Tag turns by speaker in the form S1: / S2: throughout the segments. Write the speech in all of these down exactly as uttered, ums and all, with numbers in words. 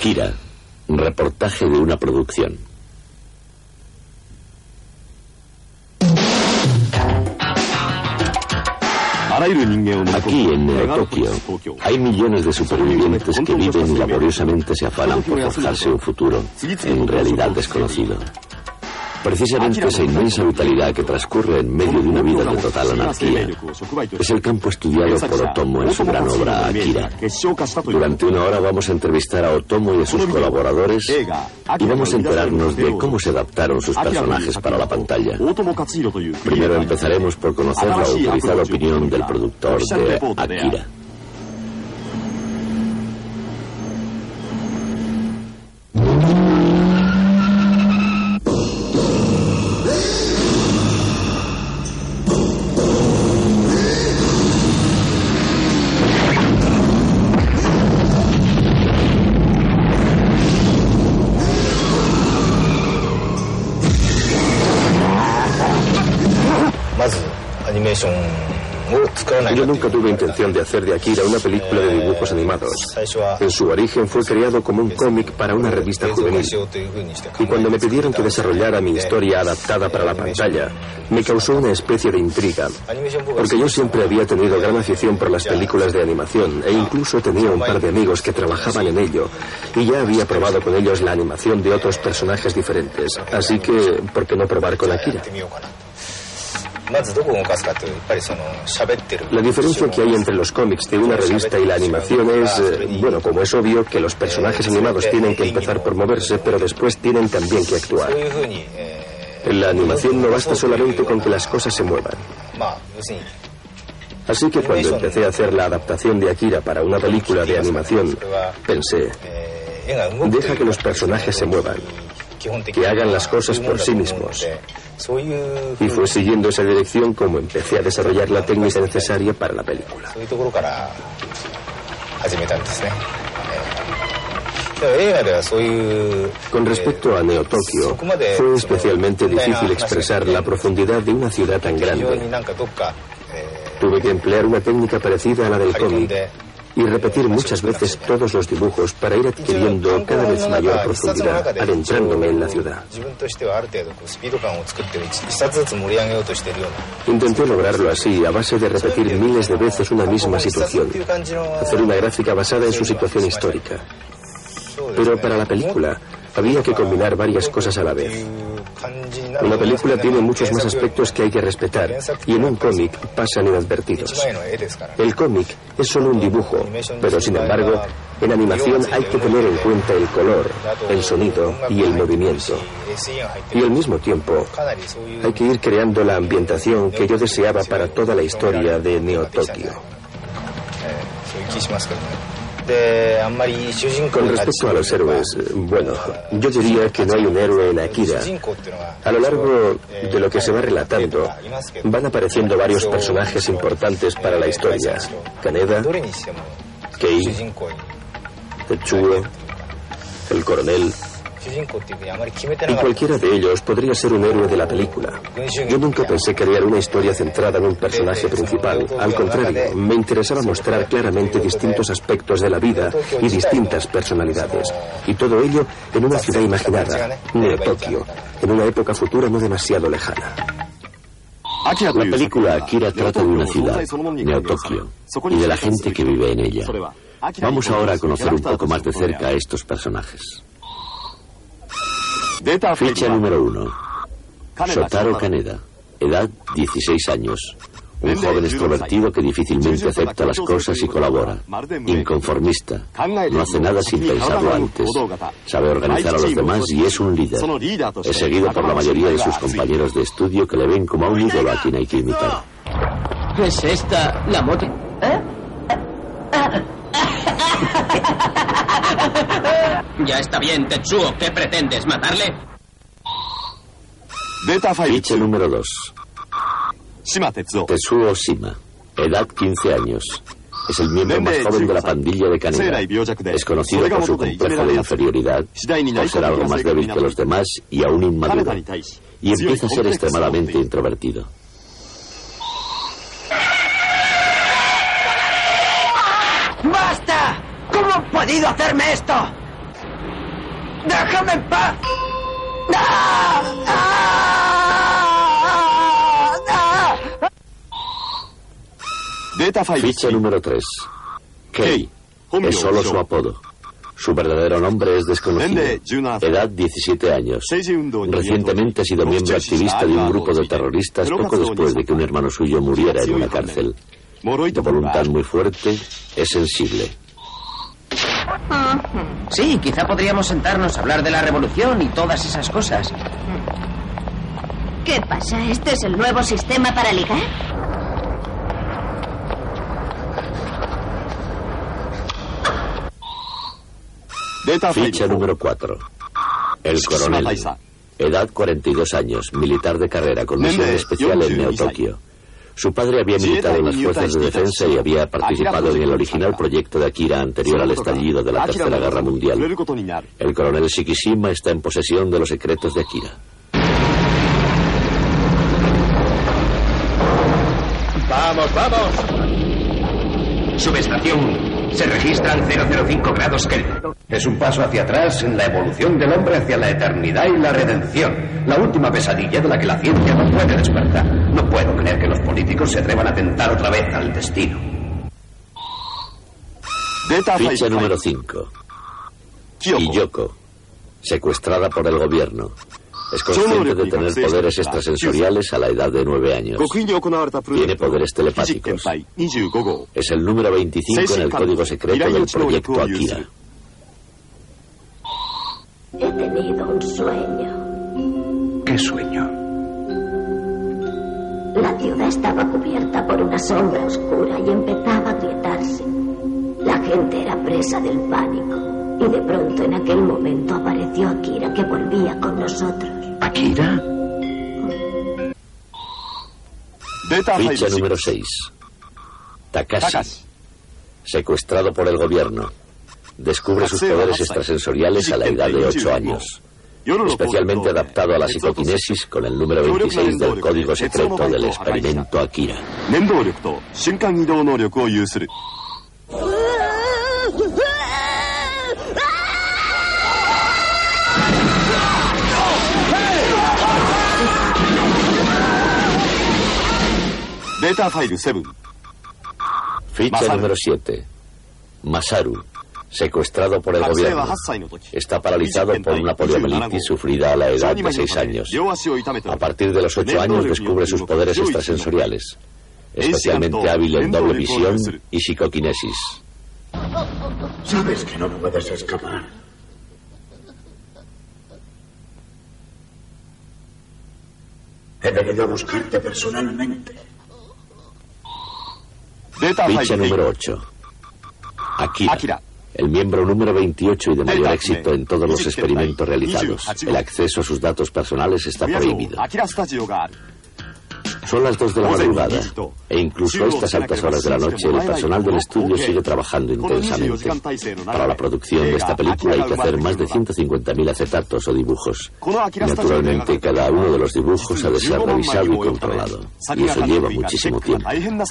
S1: Akira, reportaje de una producción. Aquí en Neo-Tokio hay millones de supervivientes que viven y laboriosamente se afanan por forjarse un futuro, en realidad desconocido. Precisamente esa inmensa vitalidad que transcurre en medio de una vida de total anarquía es el campo estudiado por Otomo en su gran obra Akira. Durante una hora vamos a entrevistar a Otomo y a sus colaboradores y vamos a enterarnos de cómo se adaptaron sus personajes para la pantalla. Primero empezaremos por conocer la autorizada opinión del productor de Akira.
S2: Yo nunca tuve intención de hacer de Akira una película de dibujos animados. En su origen fue creado como un cómic para una revista juvenil. Y cuando me pidieron que desarrollara mi historia adaptada para la pantalla, me causó una especie de intriga, porque yo siempre había tenido gran afición por las películas de animación e incluso tenía un par de amigos que trabajaban en ello y ya había probado con ellos la animación de otros personajes diferentes. Así que, ¿por qué no probar con Akira? La diferencia que hay entre los cómics de una revista y la animación es, eh, bueno, como es obvio, que los personajes animados tienen que empezar por moverse, pero después tienen también que actuar. En la animación no basta solamente con que las cosas se muevan. Así que cuando empecé a hacer la adaptación de Akira para una película de animación, pensé, deja que los personajes se muevan, que hagan las cosas por sí mismos. Y fue siguiendo esa dirección como empecé a desarrollar la técnica necesaria para la película. Con respecto a Neo-Tokio, fue especialmente difícil expresar la profundidad de una ciudad tan grande. Tuve que emplear una técnica parecida a la del cómic y repetir muchas veces todos los dibujos para ir adquiriendo cada vez mayor profundidad, adentrándome en la ciudad. Intenté lograrlo así, a base de repetir miles de veces una misma situación, hacer una gráfica basada en su situación histórica. Pero para la película había que combinar varias cosas a la vez. Una película tiene muchos más aspectos que hay que respetar y en un cómic pasan inadvertidos. El cómic es solo un dibujo, pero sin embargo, en animación hay que tener en cuenta el color, el sonido y el movimiento. Y al mismo tiempo, hay que ir creando la ambientación que yo deseaba para toda la historia de Neo-Tokio. Con respecto a los héroes, bueno, yo diría que no hay un héroe en Akira. A lo largo de lo que se va relatando, van apareciendo varios personajes importantes para la historia. Kaneda, Kei, Tetsuo, el coronel. Y cualquiera de ellos podría ser un héroe de la película. Yo nunca pensé crear una historia centrada en un personaje principal. Al contrario, me interesaba mostrar claramente distintos aspectos de la vida y distintas personalidades. Y todo ello en una ciudad imaginada, Neo-Tokio, en una época futura no demasiado lejana.
S1: La película Akira trata de una ciudad, Neo-Tokio, y de la gente que vive en ella. Vamos ahora a conocer un poco más de cerca a estos personajes. Ficha número uno. Shotaro Kaneda. Edad dieciséis años. Un joven extrovertido que difícilmente acepta las cosas y colabora. Inconformista. No hace nada sin pensarlo antes. Sabe organizar a los demás y es un líder. Es seguido por la mayoría de sus compañeros de estudio que le ven como a un ídolo a quien hay que imitar.
S3: ¿Es esta la moto? ¿Eh? Ya está bien, Tetsuo. ¿Qué pretendes, matarle?
S1: Ficha número dos. Tetsuo Shima. Edad quince años. Es el miembro más joven de la pandilla de Kaneda. Es conocido por su complejo de inferioridad, por ser algo más débil que los demás y aún inmaduro. Y empieza a ser extremadamente introvertido.
S4: ¡Basta! ¿Cómo han podido hacerme esto? ¡Déjame en paz!
S1: Ficha número tres. Kei. Es solo su apodo. Su verdadero nombre es desconocido. Edad diecisiete años. Recientemente ha sido miembro activista de un grupo de terroristas poco después de que un hermano suyo muriera en una cárcel. De voluntad muy fuerte, es sensible.
S3: Sí, quizá podríamos sentarnos a hablar de la revolución y todas esas cosas.
S5: ¿Qué pasa? ¿Este es el nuevo sistema para ligar?
S1: Ficha número cuatro. El coronel. Edad cuarenta y dos años, militar de carrera con misión especial en Neo-Tokio. Su padre había militado en las fuerzas de defensa y había participado en el original proyecto de Akira anterior al estallido de la Tercera Guerra Mundial. El coronel Shikishima está en posesión de los secretos de Akira.
S6: ¡Vamos, vamos! Subestación. Se registran cero cero cinco grados Kelvin. Es un paso hacia atrás en la evolución del hombre hacia la eternidad y la redención. La última pesadilla de la que la ciencia no puede despertar. No puedo creer que los políticos se atrevan a tentar otra vez al destino.
S1: Ficha número cinco. Hiyoko. Secuestrada por el gobierno. Es consciente de tener poderes extrasensoriales a la edad de nueve años. Tiene poderes telepáticos. Es el número veinticinco en el código secreto del proyecto Akira.
S5: He tenido un sueño.
S6: ¿Qué sueño?
S5: La ciudad estaba cubierta por una sombra oscura y empezaba a agrietarse. La gente era presa del pánico. Y de pronto en aquel momento apareció Akira, que volvía con nosotros.
S6: ¿Akira?
S1: Ficha número seis. Takashi. Secuestrado por el gobierno. Descubre sus poderes extrasensoriales a la edad de ocho años. Especialmente adaptado a la psicoquinesis con el número veintiséis del código secreto del experimento Akira. Ficha número siete. Masaru. Secuestrado por el gobierno. Está paralizado por una poliomielitis sufrida a la edad de seis años. A partir de los ocho años descubre sus poderes extrasensoriales. Especialmente hábil en doble visión y psicoquinesis.
S7: Sabes que no puedes escapar. He venido a buscarte personalmente.
S1: Ficha número ocho. Akira. El miembro número veintiocho y de mayor éxito en todos los experimentos realizados. El acceso a sus datos personales está prohibido. Son las dos de la madrugada e incluso a estas altas horas de la noche el personal del estudio sigue trabajando intensamente. Para la producción de esta película hay que hacer más de ciento cincuenta mil acetatos o dibujos. Naturalmente, cada uno de los dibujos ha de ser revisado y controlado. Y eso lleva muchísimo tiempo.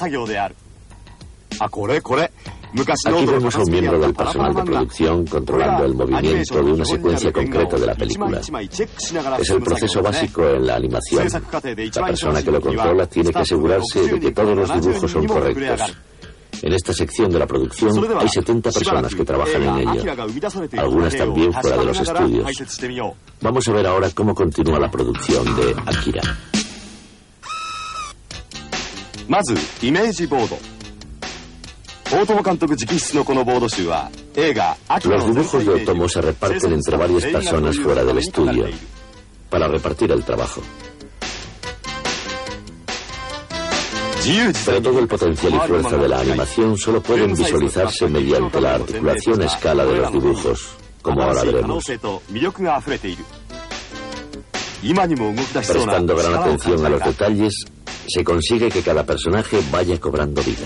S1: Aquí vemos a un miembro del personal de producción controlando el movimiento de una secuencia concreta de la película. Es el proceso básico en la animación. La persona que lo controla tiene que asegurarse de que todos los dibujos son correctos. En esta sección de la producción hay setenta personas que trabajan en ello, algunas también fuera de los estudios. Vamos a ver ahora cómo continúa la producción de Akira. Los dibujos de Otomo se reparten entre varias personas fuera del estudio para repartir el trabajo. Pero todo el potencial y fuerza de la animación solo pueden visualizarse mediante la articulación a escala de los dibujos, como ahora veremos. Prestando gran atención a los detalles, se consigue que cada personaje vaya cobrando vida.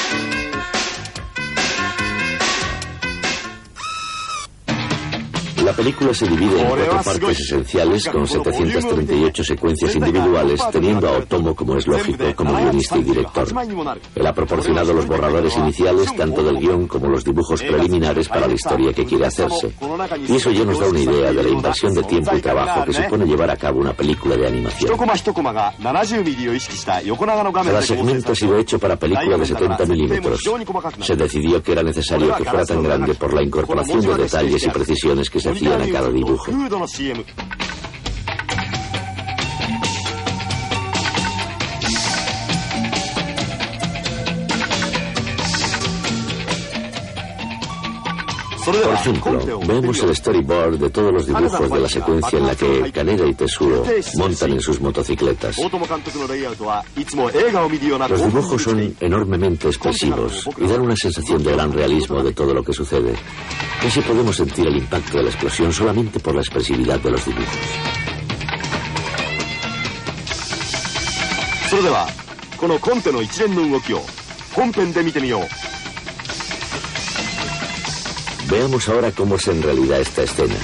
S1: La La película se divide en cuatro partes esenciales con setecientas treinta y ocho secuencias individuales, teniendo a Otomo, como es lógico, como guionista y director. Él ha proporcionado los borradores iniciales, tanto del guión como los dibujos preliminares para la historia que quiere hacerse. Y eso ya nos da una idea de la inversión de tiempo y trabajo que supone llevar a cabo una película de animación. Cada segmento ha sido hecho para película de setenta milímetros. Se decidió que era necesario que fuera tan grande por la incorporación de detalles y precisiones que se hacían a cada dibujo. Por ejemplo, vemos el storyboard de todos los dibujos de la secuencia en la que Kaneda y Tetsuo montan en sus motocicletas. Los dibujos son enormemente expresivos y dan una sensación de gran realismo de todo lo que sucede. Casi podemos sentir el impacto de la explosión solamente por la expresividad de los dibujos. Veamos ahora cómo es en realidad esta escena.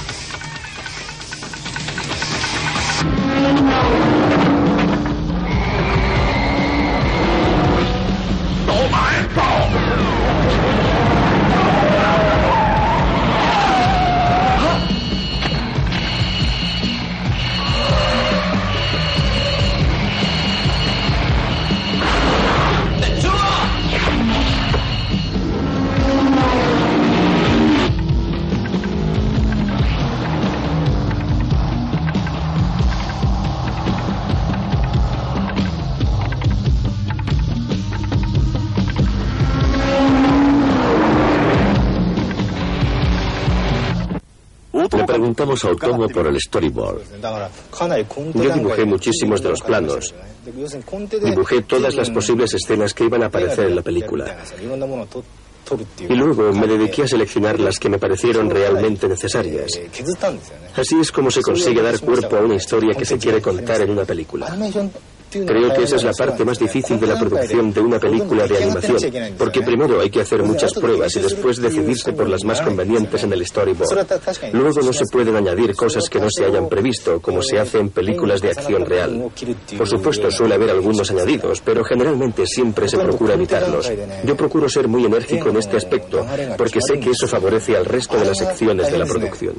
S1: Le preguntamos a Otomo por el storyboard.
S2: Yo dibujé muchísimos de los planos. Dibujé todas las posibles escenas que iban a aparecer en la película. Y luego me dediqué a seleccionar las que me parecieron realmente necesarias. Así es como se consigue dar cuerpo a una historia que se quiere contar en una película. Creo que esa es la parte más difícil de la producción de una película de animación, porque primero hay que hacer muchas pruebas y después decidirse por las más convenientes en el storyboard. Luego no se pueden añadir cosas que no se hayan previsto, como se hace en películas de acción real. Por supuesto suele haber algunos añadidos, pero generalmente siempre se procura evitarlos. Yo procuro ser muy enérgico en este aspecto, porque sé que eso favorece al resto de las secciones de la producción.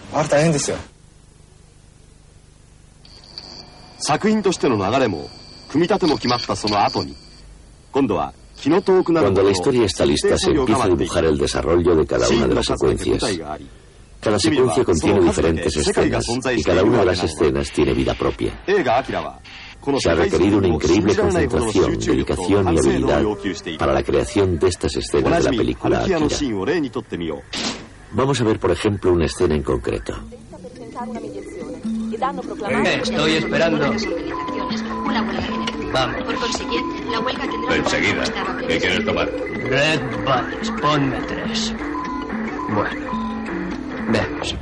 S1: Cuando la historia está lista, se empieza a dibujar el desarrollo de cada una de las secuencias. Cada secuencia contiene diferentes escenas y cada una de las escenas tiene vida propia. Se ha requerido una increíble concentración, dedicación y habilidad para la creación de estas escenas de la película Akira. Vamos a ver, por ejemplo, una escena en concreto.
S4: Estoy esperando.
S8: Vamos. Por consiguiente, la huelga tendrá
S6: enseguida. ¿Qué quieres tomar?
S4: Red Bullets, ponme tres. Bueno, veamos.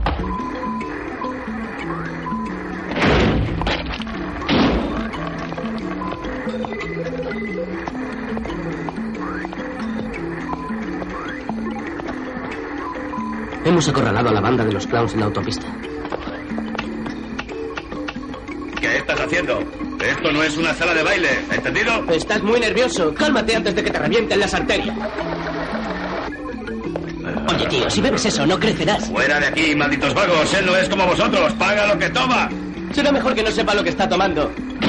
S3: Hemos acorralado a la banda de los clowns en la autopista.
S6: ¿Qué estás haciendo? Esto no es una sala de baile, ¿entendido?
S3: Estás muy nervioso. Cálmate antes de que te revienten las arterias. Oye, tío, si bebes eso, no crecerás.
S6: Fuera de aquí, malditos vagos. Él no es como vosotros. Paga lo que toma.
S3: Será mejor que no sepa lo que está tomando.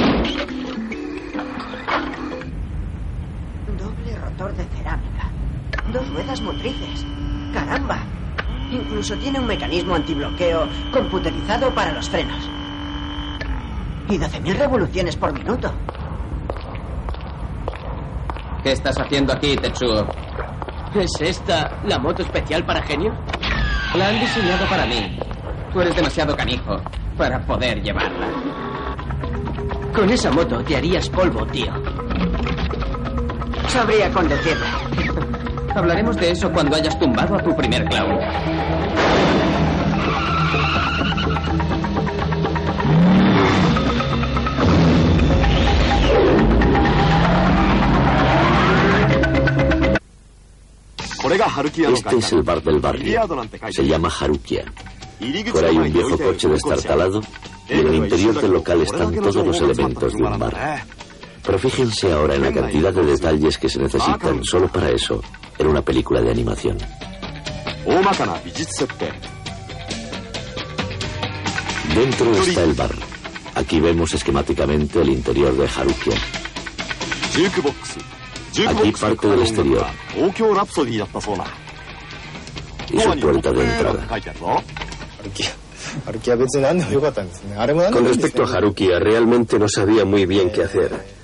S9: Doble rotor de cerámica. Dos ruedas motrices. ¡Caramba! Incluso tiene un mecanismo antibloqueo computerizado para los frenos. Y doce mil revoluciones por minuto.
S3: ¿Qué estás haciendo aquí, Tetsuo? ¿Es esta la moto especial para genio? La han diseñado para mí. Tú eres demasiado canijo para poder llevarla. Con esa moto te harías polvo, tío.
S9: Sabría conducirla.
S3: Hablaremos de eso cuando hayas tumbado a tu primer clown.
S1: Este es el bar del barrio. Se llama Harukia. Fuera hay un viejo coche destartalado y en el interior del local están todos los elementos de un bar. Pero fíjense ahora en la cantidad de detalles que se necesitan solo para eso en una película de animación. Dentro está el bar. Aquí vemos esquemáticamente el interior de Harukia. Aquí parte del exterior y su puerta de entrada.
S2: Con respecto a Harukia, realmente no sabía muy bien qué hacer.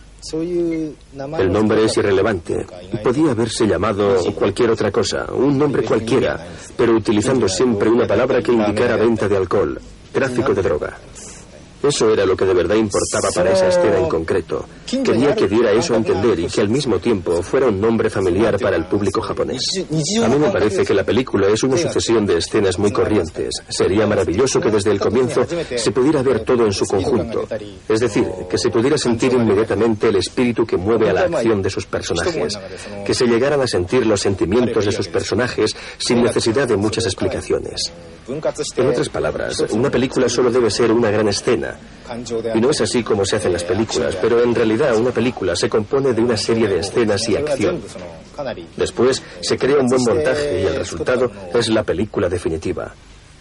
S2: El nombre es irrelevante. Podía haberse llamado cualquier otra cosa, un nombre cualquiera, pero utilizando siempre una palabra que indicara venta de alcohol, tráfico de droga. Eso era lo que de verdad importaba para esa escena en concreto. Quería que diera eso a entender y que al mismo tiempo fuera un nombre familiar para el público japonés. A mí me parece que la película es una sucesión de escenas muy corrientes. Sería maravilloso que desde el comienzo se pudiera ver todo en su conjunto. Es decir, que se pudiera sentir inmediatamente el espíritu que mueve a la acción de sus personajes. Que se llegaran a sentir los sentimientos de sus personajes sin necesidad de muchas explicaciones. En otras palabras, una película solo debe ser una gran escena. Y no es así como se hacen las películas, pero en realidad una película se compone de una serie de escenas y acción. Después se crea un buen montaje y el resultado es la película definitiva.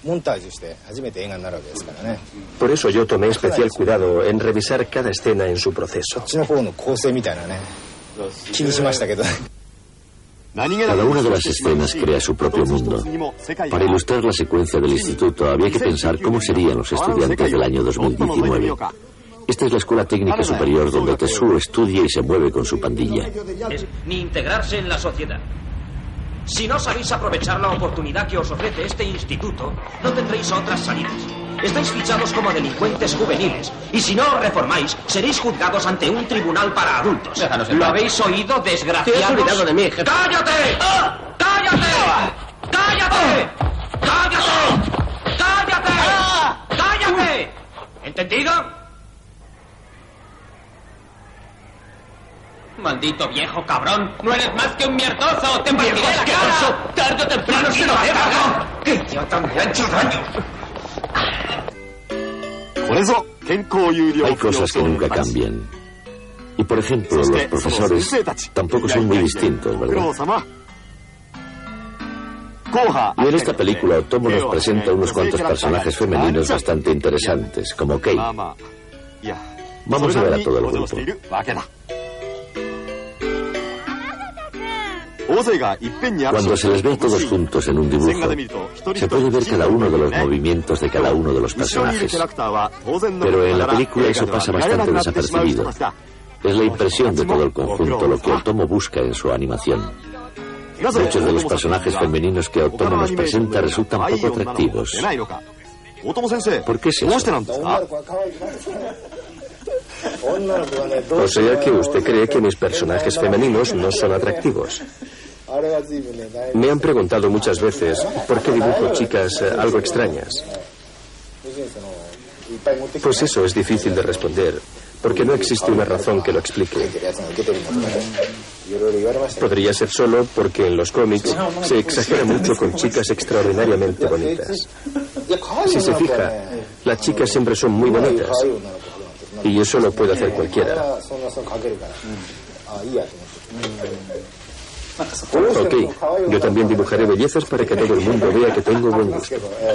S2: Por eso yo tomé especial cuidado en revisar cada escena en su proceso.
S1: Cada una de las escenas crea su propio mundo. Para ilustrar la secuencia del instituto había que pensar cómo serían los estudiantes del año dos mil diecinueve. Esta es la escuela técnica superior donde Tetsuo estudia y se mueve con su pandilla.
S10: Es ni integrarse en la sociedad. Si no sabéis aprovechar la oportunidad que os ofrece este instituto, no tendréis otras salidas. Estáis fichados como delincuentes juveniles. Y si no os reformáis, seréis juzgados ante un tribunal para adultos. ¿Lo habéis oído, desgraciados?
S3: Te has olvidado de mí, jefe.
S10: ¡Cállate! ¡Ah! ¡Cállate! ¡Cállate! ¡Cállate! ¡Cállate! ¡Cállate! ¿Entendido? Maldito viejo cabrón. No eres más que un mierdoso. Te partiré la cara. Tarde o temprano se lo haré. ¡Qué idiota me ha hecho daño!
S1: Hay cosas que nunca cambian. Y por ejemplo, los profesores tampoco son muy distintos, ¿verdad? Y en esta película Otomo nos presenta unos cuantos personajes femeninos bastante interesantes, como Kei. Vamos a ver a todo el grupo. Cuando se les ve todos juntos en un dibujo, se puede ver cada uno de los movimientos de cada uno de los personajes. Pero en la película eso pasa bastante desapercibido. Es la impresión de todo el conjunto lo que Otomo busca en su animación. Muchos de los personajes femeninos que Otomo nos presenta resultan poco atractivos. ¿Por qué es eso?
S2: O sea que usted cree que mis personajes femeninos no son atractivos. Me han preguntado muchas veces por qué dibujo chicas eh, algo extrañas. Pues eso es difícil de responder, porque no existe una razón que lo explique. Podría ser solo porque en los cómics se exagera mucho con chicas extraordinariamente bonitas. Si se fija, las chicas siempre son muy bonitas. Y eso lo puede hacer cualquiera. Ok, yo también dibujaré bellezas para que todo el mundo vea que tengo buen gusto.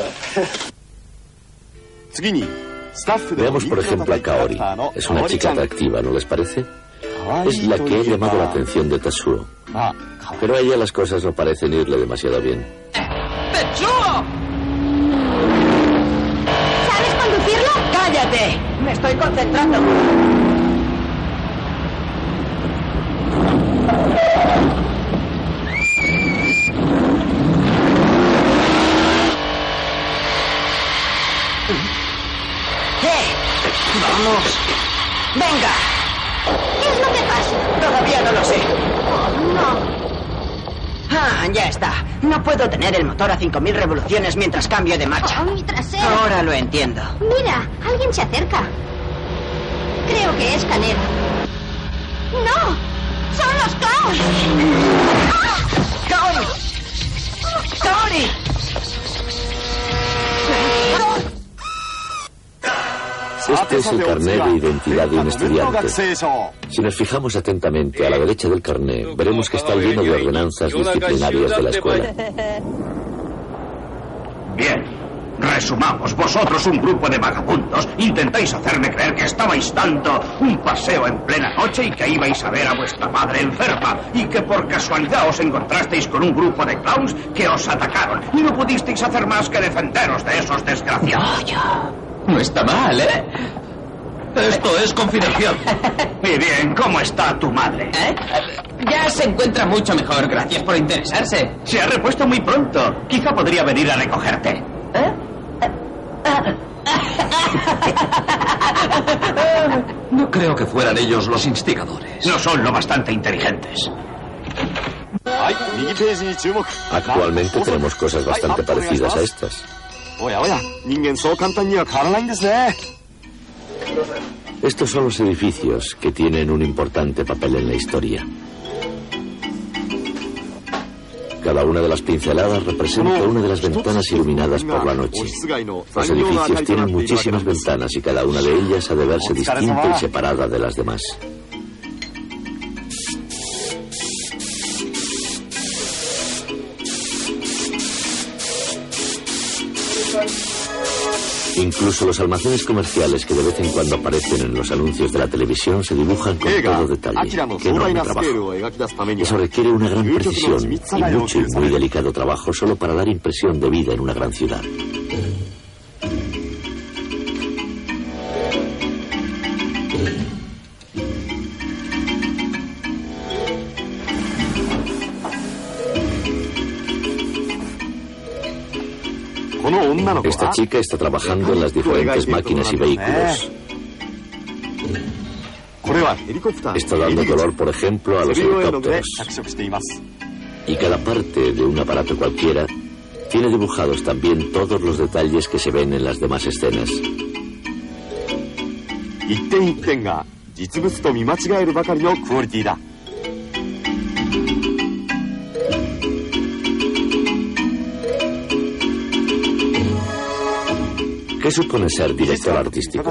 S1: Veamos por ejemplo a Kaori. Es una chica atractiva, ¿no les parece? Es la que ha llamado la atención de Tetsuo. Pero a ella las cosas no parecen irle demasiado bien.
S10: ¡Tetsuo!
S9: ¿Sabes conducirlo? ¡Cállate! Me estoy concentrando. ¡Vamos! ¡Venga!
S5: ¿Qué es lo que pasa?
S9: Todavía no lo sé.
S5: Oh, no.
S9: Ah, ya está. No puedo tener el motor a cinco mil revoluciones mientras cambio de marcha.
S5: Oh, mi trasero.
S9: Ahora lo entiendo.
S5: Mira, alguien se acerca. Creo que es Kaneda. ¡No! ¡Son los Klaus!
S9: ¡Ah! ¡Kaori! ¡Kaori!
S1: Este es el carnet de identidad de un estudiante. Si nos fijamos atentamente a la derecha del carnet, veremos que está lleno de ordenanzas disciplinarias de la escuela.
S6: Bien. Resumamos, vosotros, un grupo de vagabundos, intentáis hacerme creer que estabais dando un paseo en plena noche y que ibais a ver a vuestra madre enferma y que por casualidad os encontrasteis con un grupo de clowns que os atacaron y no pudisteis hacer más que defenderos de esos desgraciados.
S3: Vaya, no está mal, ¿eh?
S6: Esto es confidencial. Y bien, ¿cómo está tu madre?
S3: ¿Eh? Ya se encuentra mucho mejor, gracias por interesarse.
S6: Se ha repuesto muy pronto. Quizá podría venir a recogerte.
S3: ¿Eh?
S10: No creo que fueran ellos los instigadores.
S6: No son lo bastante inteligentes.
S1: Actualmente tenemos cosas bastante parecidas a estas. Estos son los edificios que tienen un importante papel en la historia. Cada una de las pinceladas representa una de las ventanas iluminadas por la noche. Los edificios tienen muchísimas ventanas y cada una de ellas ha de verse distinta y separada de las demás. Incluso los almacenes comerciales que de vez en cuando aparecen en los anuncios de la televisión se dibujan con todo detalle. ¡Qué enorme trabajo! Eso requiere una gran precisión y mucho y muy delicado trabajo solo para dar impresión de vida en una gran ciudad. Esta chica está trabajando en las diferentes máquinas y vehículos. Está dando color, por ejemplo, a los helicópteros. Y cada parte de un aparato cualquiera tiene dibujados también todos los detalles que se ven en las demás escenas. ¿Qué supone ser director artístico?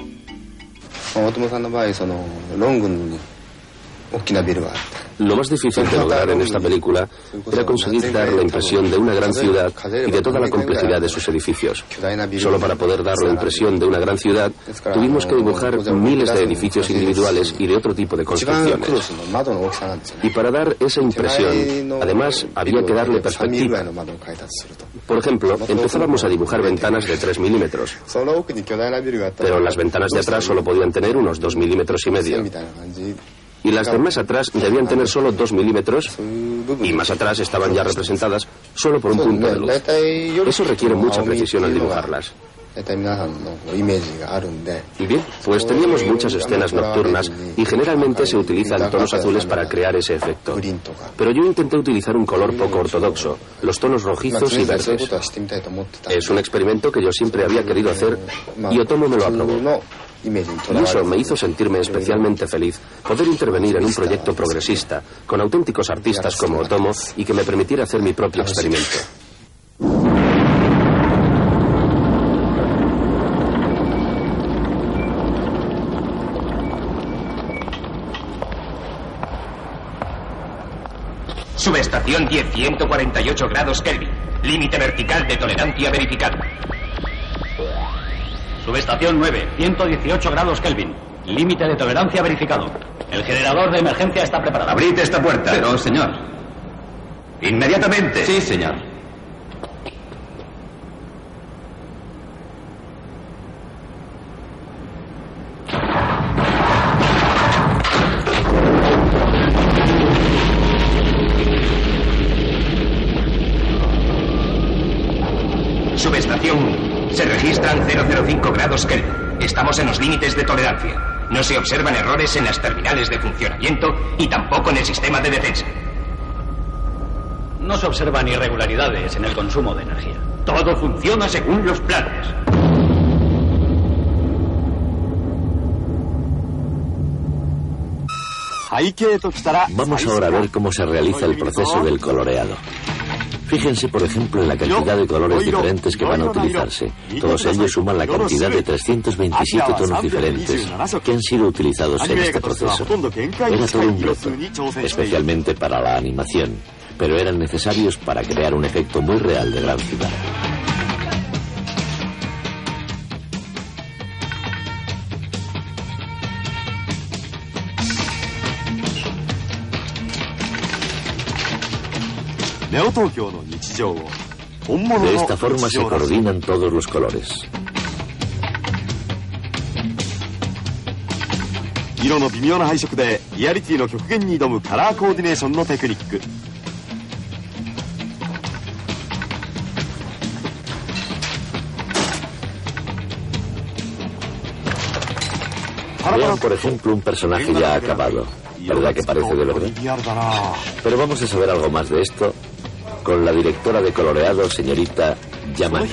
S2: Lo más difícil de lograr en esta película era conseguir dar la impresión de una gran ciudad y de toda la complejidad de sus edificios. Solo para poder dar la impresión de una gran ciudad, tuvimos que dibujar miles de edificios individuales y de otro tipo de construcciones. Y para dar esa impresión, además, había que darle perspectiva. Por ejemplo, empezábamos a dibujar ventanas de tres milímetros, pero las ventanas de atrás solo podían tener unos dos milímetros y medio. Y las de más atrás debían tener solo dos milímetros y más atrás estaban ya representadas solo por un punto de luz. Eso requiere mucha precisión al dibujarlas. Bien, pues teníamos muchas escenas nocturnas y generalmente se utilizan tonos azules para crear ese efecto. Pero yo intenté utilizar un color poco ortodoxo, los tonos rojizos y verdes. Es un experimento que yo siempre había querido hacer y Otomo me lo aprobó. Y eso me hizo sentirme especialmente feliz, poder intervenir en un proyecto progresista, con auténticos artistas como Otomo, y que me permitiera hacer mi propio experimento.
S6: Subestación diez, ciento cuarenta y ocho grados Kelvin. Límite vertical de tolerancia verificado.
S11: Subestación nueve, ciento dieciocho grados Kelvin. Límite de tolerancia verificado. El generador de emergencia está preparado.
S6: Abrid esta puerta.
S3: Pero, señor.
S6: Inmediatamente.
S3: Sí, señor.
S6: Subestación. Se registran cero cero cinco grados Kelvin. Estamos en los límites de tolerancia. No se observan errores en las terminales de funcionamiento y tampoco en el sistema de defensa.
S11: No se observan irregularidades en el consumo de energía.
S6: Todo funciona según los planes.
S1: Vamos ahora a ver cómo se realiza el proceso del coloreado. Fíjense, por ejemplo, en la cantidad de colores diferentes que van a utilizarse. Todos ellos suman la cantidad de trescientos veintisiete tonos diferentes que han sido utilizados en este proceso. Era todo un reto, especialmente para la animación, pero eran necesarios para crear un efecto muy real de gran ciudad. De esta forma se coordinan todos los colores. Vean, por ejemplo, un personaje ya acabado. ¿Verdad que parece de verdad? Pero vamos a saber algo más de esto con la directora de coloreado, señorita Yamana.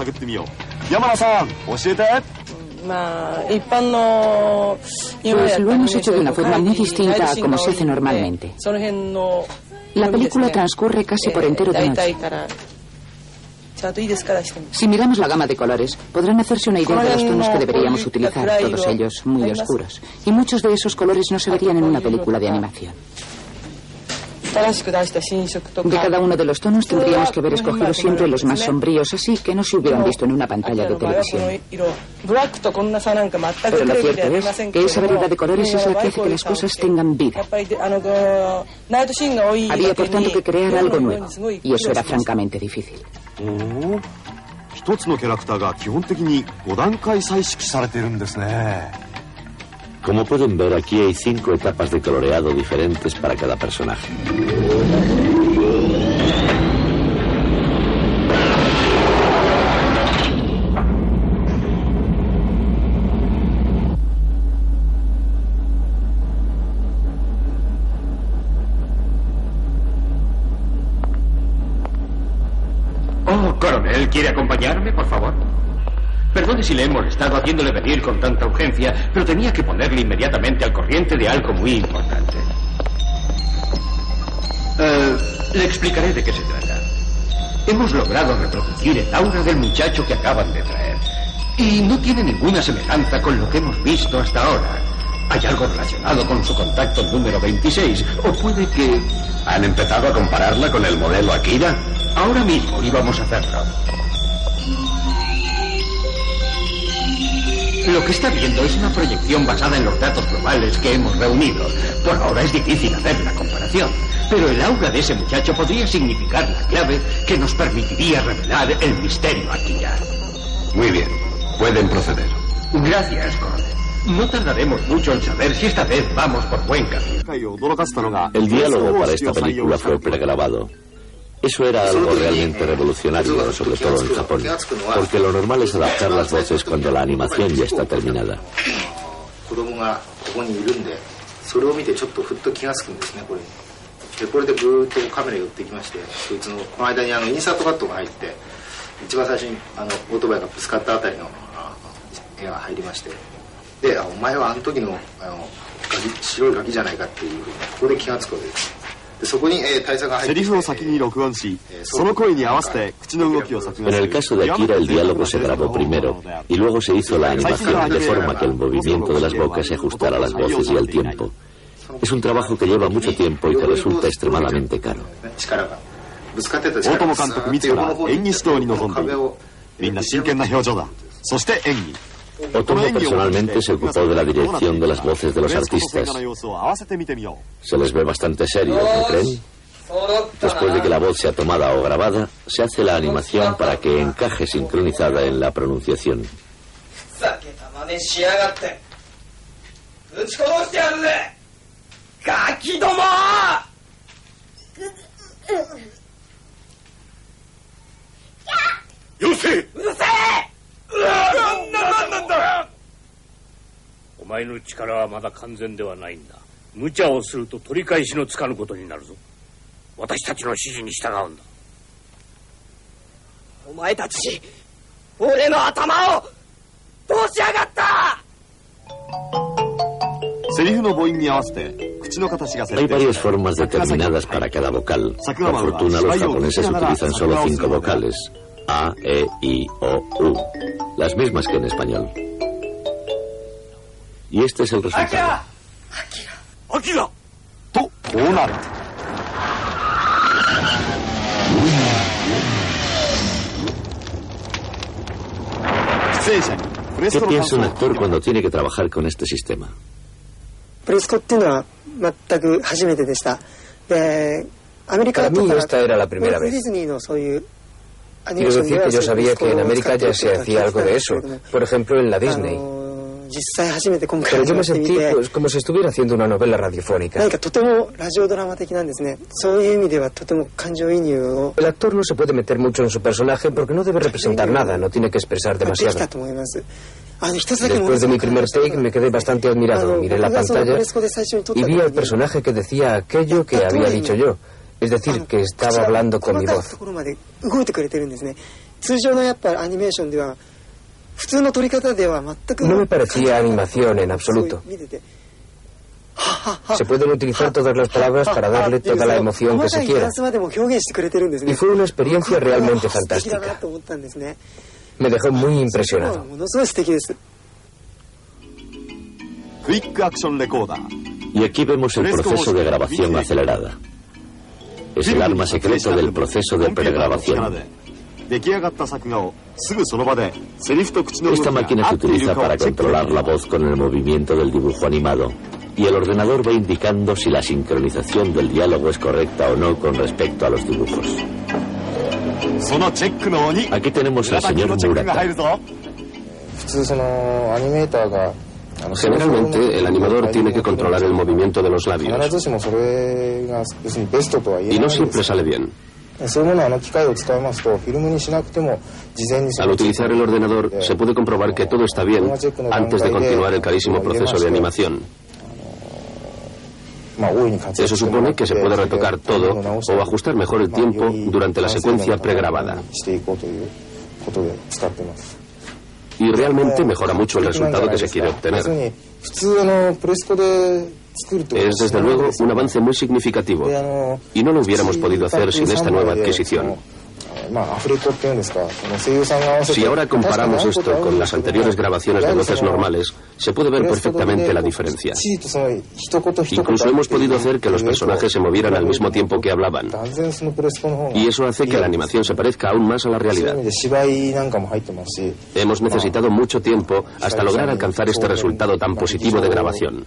S12: Pues lo hemos hecho de una forma muy distinta a como se hace normalmente. La película transcurre casi por entero de noche. Si miramos la gama de colores, podrán hacerse una idea de los tonos que deberíamos utilizar, todos ellos muy oscuros. Y muchos de esos colores no se verían en una película de animación. De cada uno de los tonos tendríamos que haber escogido siempre los más sombríos, así que no se hubieran visto en una pantalla de televisión. Pero lo cierto es que esa variedad de colores es la que hace que las cosas tengan vida. Había, por tanto, que crear algo nuevo, y eso era francamente difícil.
S1: Como pueden ver, aquí hay cinco etapas de coloreado diferentes para cada personaje.
S6: Oh, coronel, ¿quiere acompañarme, por favor? Perdone si le he molestado haciéndole venir con tanta urgencia, pero tenía que ponerle inmediatamente al corriente de algo muy importante. Uh, le explicaré de qué se trata. Hemos logrado reproducir el aura del muchacho que acaban de traer. Y no tiene ninguna semejanza con lo que hemos visto hasta ahora. ¿Hay algo relacionado con su contacto número veintiséis? ¿O puede que...? ¿Han empezado a compararla con el modelo Akira? Ahora mismo íbamos a hacerlo. Lo que está viendo es una proyección basada en los datos globales que hemos reunido. Por ahora es difícil hacer la comparación, pero el aura de ese muchacho podría significar la clave que nos permitiría revelar el misterio Akira. Muy bien, pueden proceder. Gracias, coronel. No tardaremos mucho en saber si esta vez vamos por buen camino.
S1: El diálogo para esta película fue pregrabado. Eso era algo realmente revolucionario, sobre todo en Japón, porque lo normal es adaptar las voces cuando la animación ya está terminada. En el caso de Akira, el diálogo se grabó primero y luego se hizo la animación de forma que el movimiento de las bocas se ajustara a las voces y al tiempo. Es un trabajo que lleva mucho tiempo y que resulta extremadamente caro. Otomo personalmente se ocupó de la dirección de las voces de los artistas. Se les ve bastante serios, ¿no creen? Después de que la voz sea tomada o grabada, se hace la animación para que encaje sincronizada en la pronunciación. Hay varias formas determinadas para cada vocal. Por fortuna, los japoneses utilizan solo cinco vocales: A, E, I, O, U. Las mismas que en español. Y este es el resultado.
S13: ¡Akira! ¡Tú!
S1: ¿Qué piensa un actor cuando tiene que trabajar con este sistema?
S14: Para
S15: mí esta era la primera vez. Quiero decir que yo sabía que en América ya se hacía algo de eso. Por ejemplo, en la Disney. Pero yo me sentí pues, como si estuviera haciendo una novela radiofónica. El actor no se puede meter mucho en su personaje porque no debe representar nada, no tiene que expresar demasiado. Después de mi primer take me quedé bastante admirado. Miré la pantalla y vi al personaje que decía aquello que había dicho yo. Es decir, que estaba hablando con mi voz. No me parecía animación en absoluto. Se pueden utilizar todas las palabras para darle toda la emoción que se quiera. Y fue una experiencia realmente fantástica. Me dejó muy impresionado.
S1: Y aquí vemos el proceso de grabación acelerada. Es el arma secreta del proceso de pregrabación. Esta máquina se utiliza para controlar la voz con el movimiento del dibujo animado, y el ordenador va indicando si la sincronización del diálogo es correcta o no con respecto a los dibujos. Aquí tenemos al señor Murata.
S16: Generalmente, el animador tiene que controlar el movimiento de los labios. Y no siempre sale bien. Al utilizar el ordenador, se puede comprobar que todo está bien antes de continuar el carísimo proceso de animación. Eso supone que se puede retocar todo o ajustar mejor el tiempo durante la secuencia pregrabada. Y realmente mejora mucho el resultado que se quiere obtener. Es desde luego un avance muy significativo y no lo hubiéramos podido hacer sin esta nueva adquisición. Si ahora comparamos esto con las anteriores grabaciones de voces normales, se puede ver perfectamente la diferencia. Incluso hemos podido hacer que los personajes se movieran al mismo tiempo que hablaban. Y eso hace que la animación se parezca aún más a la realidad. Hemos necesitado mucho tiempo hasta lograr alcanzar este resultado tan positivo de grabación.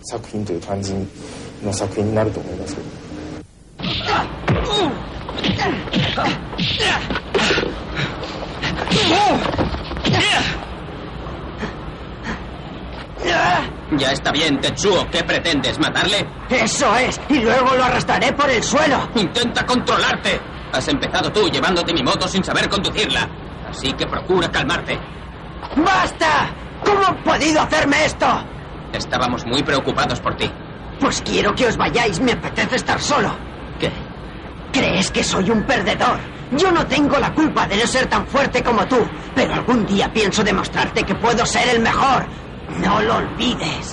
S3: Ya está bien, Tetsuo. ¿Qué pretendes? ¿Matarle?
S9: ¡Eso es! ¡Y luego lo arrastraré por el suelo!
S3: ¡Intenta controlarte! Has empezado tú llevándote mi moto sin saber conducirla. Así que procura calmarte.
S9: ¡Basta! ¿Cómo han podido hacerme esto?
S3: Estábamos muy preocupados por ti.
S9: Pues quiero que os vayáis. Me apetece estar solo.
S3: ¿Qué?
S9: ¿Crees que soy un perdedor? Yo no tengo la culpa de no ser tan fuerte como tú, pero algún día pienso demostrarte que puedo ser el mejor. No lo olvides.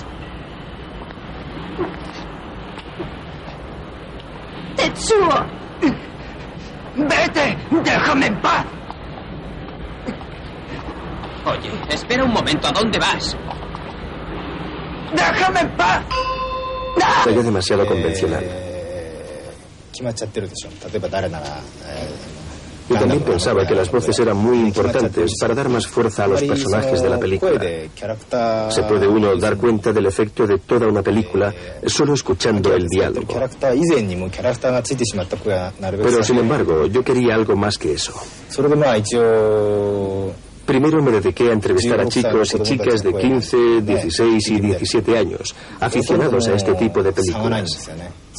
S8: ¡Tetsuo!
S9: ¡Vete! ¡Déjame en paz!
S3: Oye, espera un momento. ¿A dónde vas?
S9: ¡Déjame en paz!
S2: Soy demasiado convencional. Y también pensaba que las voces eran muy importantes para dar más fuerza a los personajes de la película. Se puede uno dar cuenta del efecto de toda una película solo escuchando el diálogo. Pero, sin embargo, yo quería algo más que eso. Primero me dediqué a entrevistar a chicos y chicas de quince, dieciséis y diecisiete años, aficionados a este tipo de películas.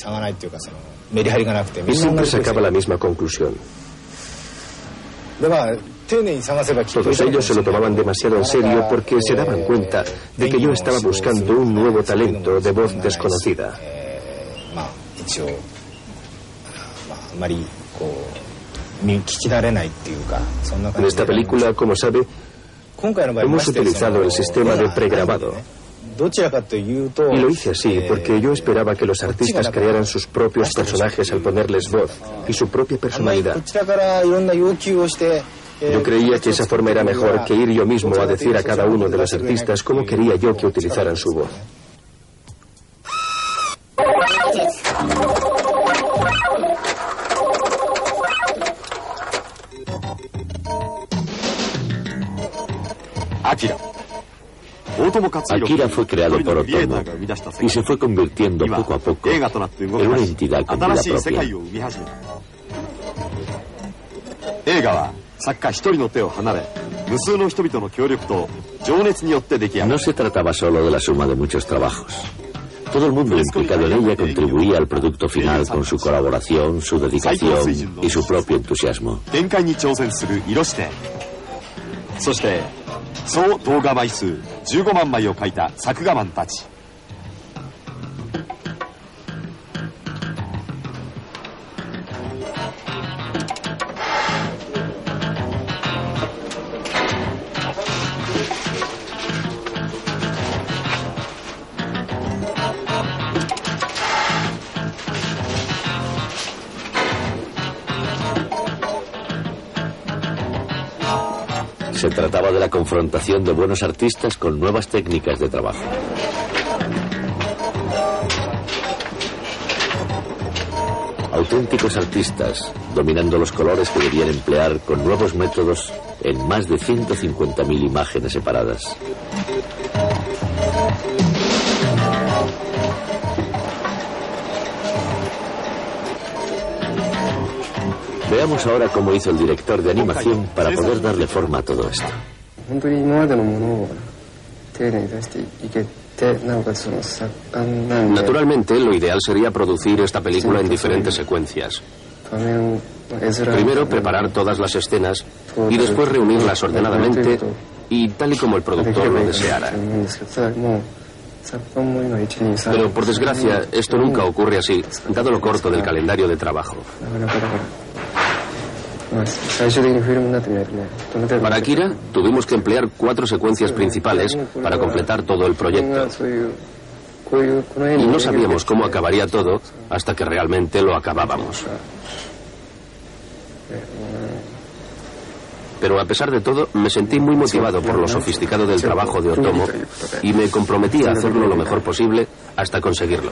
S2: Y siempre sacaba la misma conclusión. Todos ellos se lo tomaban demasiado en serio porque se daban cuenta de que yo estaba buscando un nuevo talento de voz desconocida. En esta película, como sabe, hemos utilizado el sistema de pregrabado. Y lo hice así porque yo esperaba que los artistas crearan sus propios personajes al ponerles voz y su propia personalidad. Yo creía que esa forma era mejor que ir yo mismo a decir a cada uno de los artistas cómo quería yo que utilizaran su voz.
S1: Akira fue creado por Otomo y se fue convirtiendo poco a poco en una entidad con vida propia. No se trataba solo de la suma de muchos trabajos. Todo el mundo implicado en ella contribuía al producto final con su colaboración, su dedicación y su propio entusiasmo.
S14: 総動画枚数じゅうごまんまいを描いた作画マンたち。
S1: Se trataba de la confrontación de buenos artistas con nuevas técnicas de trabajo. Auténticos artistas, dominando los colores que debían emplear con nuevos métodos en más de ciento cincuenta mil imágenes separadas. Veamos ahora cómo hizo el director de animación para poder darle forma a todo esto.
S16: Naturalmente, lo ideal sería producir esta película en diferentes secuencias. Primero, preparar todas las escenas y después reunirlas ordenadamente y tal y como el productor lo deseara. Pero, por desgracia, esto nunca ocurre así, dado lo corto del calendario de trabajo. Para Akira, tuvimos que emplear cuatro secuencias principales para completar todo el proyecto. Y no sabíamos cómo acabaría todo hasta que realmente lo acabábamos. Pero a pesar de todo, me sentí muy motivado por lo sofisticado del trabajo de Otomo y me comprometí a hacerlo lo mejor posible hasta conseguirlo.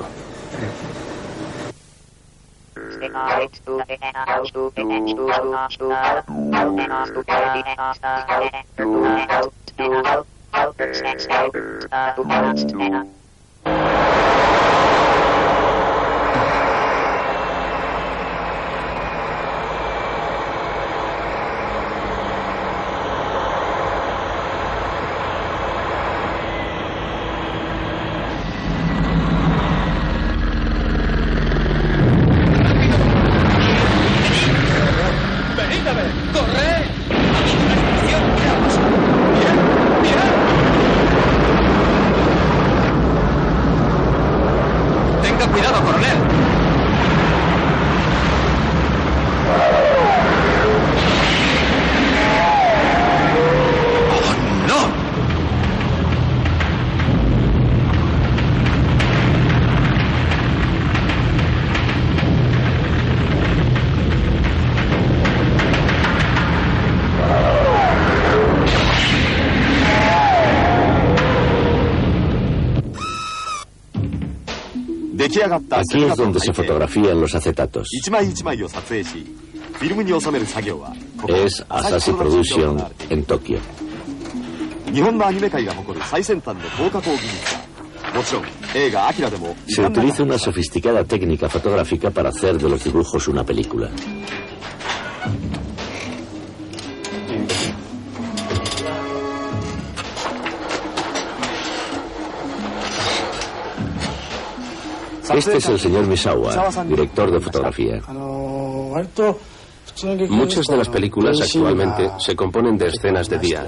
S1: Aquí es donde se fotografían los acetatos. Es Asahi Production en Tokio. Se utiliza una sofisticada técnica fotográfica para hacer de los dibujos una película. Este es el señor Misawa, director de fotografía.
S16: Muchas de las películas actualmente se componen de escenas de día.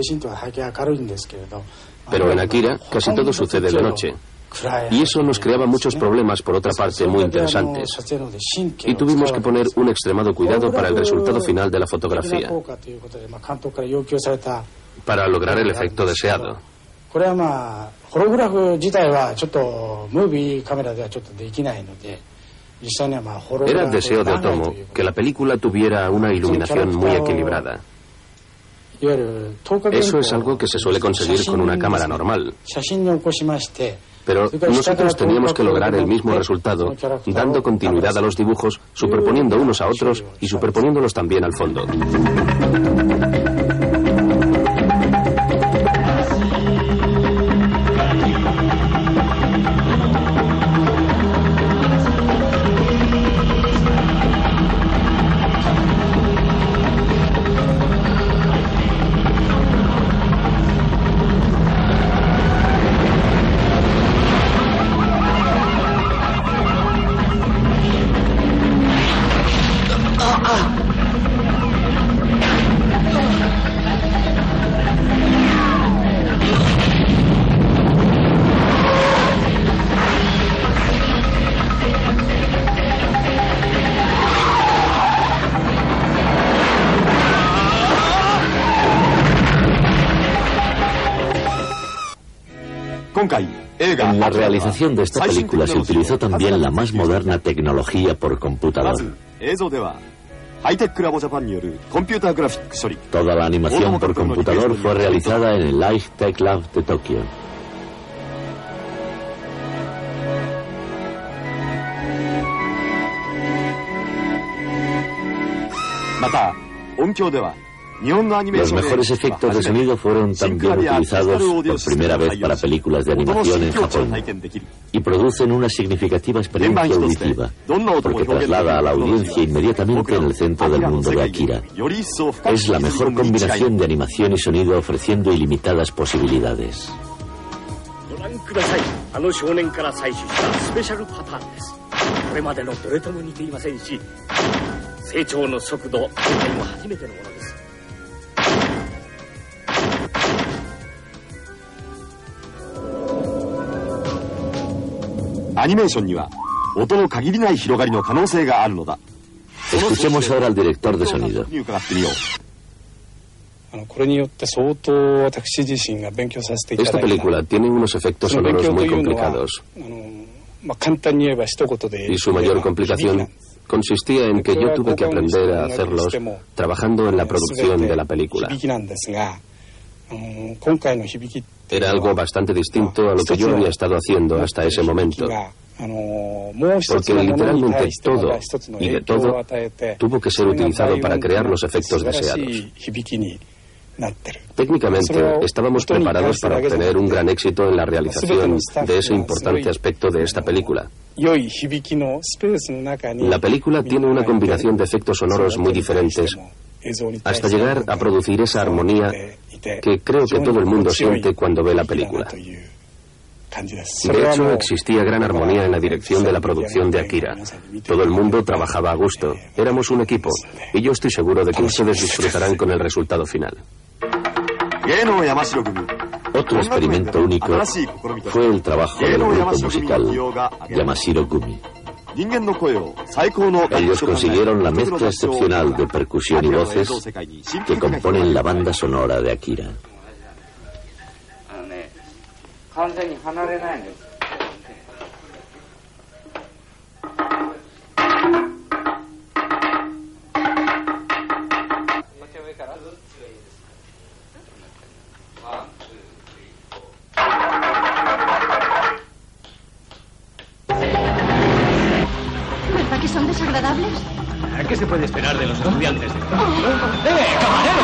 S16: Pero en Akira casi todo sucede de noche. Y eso nos creaba muchos problemas, por otra parte, muy interesantes. Y tuvimos que poner un extremado cuidado para el resultado final de la fotografía, para lograr el efecto deseado. Era el deseo de Otomo que la película tuviera una iluminación muy equilibrada. Eso es algo que se suele conseguir con una cámara normal. Pero nosotros teníamos que lograr el mismo resultado, dando continuidad a los dibujos, superponiendo unos a otros y superponiéndolos también al fondo.
S1: En la realización de esta película se utilizó también la más moderna tecnología por computador. Toda la animación por computador fue realizada en el Light Tech Lab de Tokio. Los mejores efectos de sonido fueron también utilizados por primera vez para películas de animación en Japón y producen una significativa experiencia auditiva porque traslada a la audiencia inmediatamente en el centro del mundo de Akira. Es la mejor combinación de animación y sonido ofreciendo ilimitadas posibilidades. Escuchemos ahora al director de sonido.
S16: Esta película tiene unos efectos sonoros muy complicados. Y su mayor complicación consistía en que yo tuve que aprender a hacerlos trabajando en la producción de la película. Era algo bastante distinto a lo que yo había estado haciendo hasta ese momento. Porque literalmente todo y de todo tuvo que ser utilizado para crear los efectos deseados. Técnicamente estábamos preparados para obtener un gran éxito en la realización de ese importante aspecto de esta película. La película tiene una combinación de efectos sonoros muy diferentes hasta llegar a producir esa armonía que creo que todo el mundo siente cuando ve la película. De hecho, existía gran armonía en la dirección de la producción de Akira. Todo el mundo trabajaba a gusto. Éramos un equipo, y yo estoy seguro de que ustedes disfrutarán con el resultado final.
S1: Otro experimento único fue el trabajo del grupo musical Yamashiro Gumi. Ellos consiguieron la mezcla excepcional de percusión y voces que componen la banda sonora de Akira.
S8: ¿Verdad que son desagradables?
S11: ¿Qué se puede esperar de los estudiantes de esto? ¡Eh, camarero!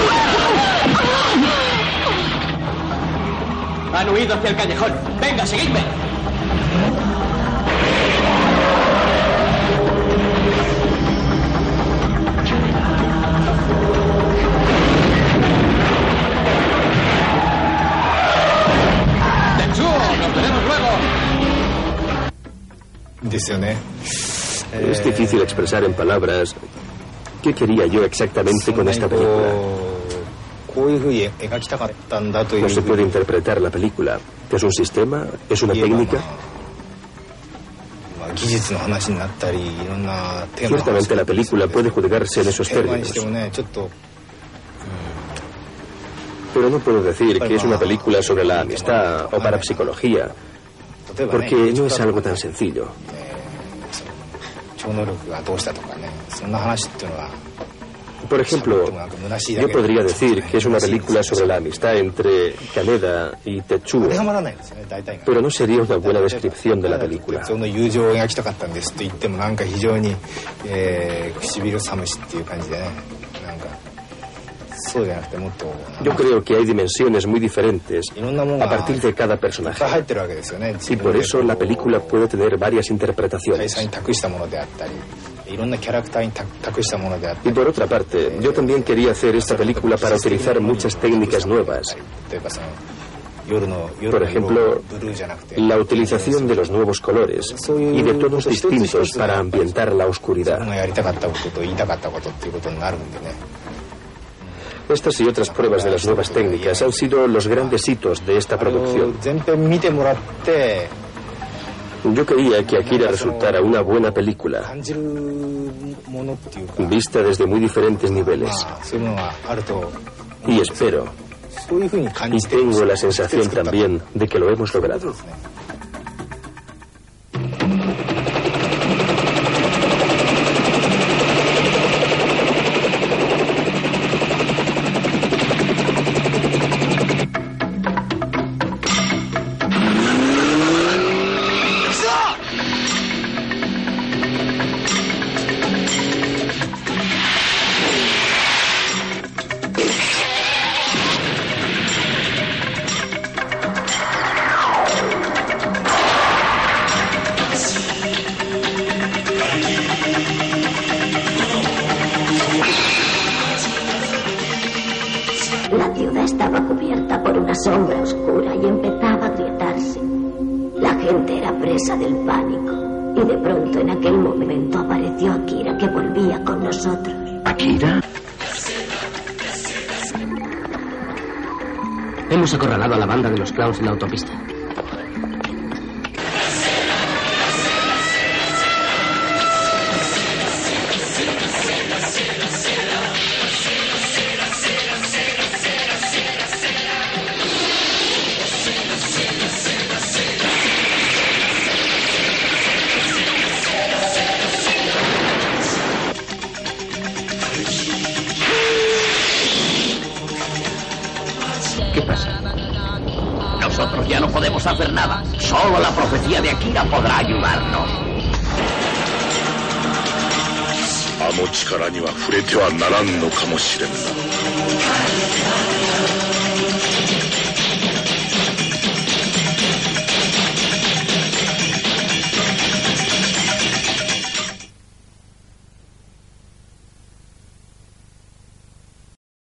S3: Han huido hacia el callejón. ¡Venga, seguidme! ¡Tetsuo! ¡Nos veremos luego!
S16: Es difícil expresar en palabras qué quería yo exactamente con esta película. No se puede interpretar la película. ¿Es un sistema? ¿Es una técnica? Ciertamente la película puede juzgarse en esos términos.
S2: Pero no puedo decir que es una película sobre la amistad o parapsicología, porque no es algo tan sencillo. Por ejemplo, yo podría decir que es una película sobre la amistad entre Kaneda y Tetsuo, pero no sería una buena descripción de la película. Yo creo que hay dimensiones muy diferentes a partir de cada personaje, y por eso la película puede tener varias interpretaciones. Y por otra parte, yo también quería hacer esta película para utilizar muchas técnicas nuevas. Por ejemplo, la utilización de los nuevos colores y de tonos distintos para ambientar la oscuridad. Estas y otras pruebas de las nuevas técnicas han sido los grandes hitos de esta producción. Yo quería que Akira resultara una buena película, vista desde muy diferentes niveles. Y espero, y tengo la sensación también de que lo hemos logrado.
S5: La ciudad estaba cubierta por una sombra oscura y empezaba a agrietarse. La gente era presa del pánico y de pronto en aquel momento apareció Akira, que volvía con nosotros.
S1: ¿Akira?
S3: Hemos acorralado a la banda de los clowns en la autopista.
S1: ¿Qué pasa? Nosotros ya no podemos hacer nada. Solo la profecía de Akira podrá ayudarnos.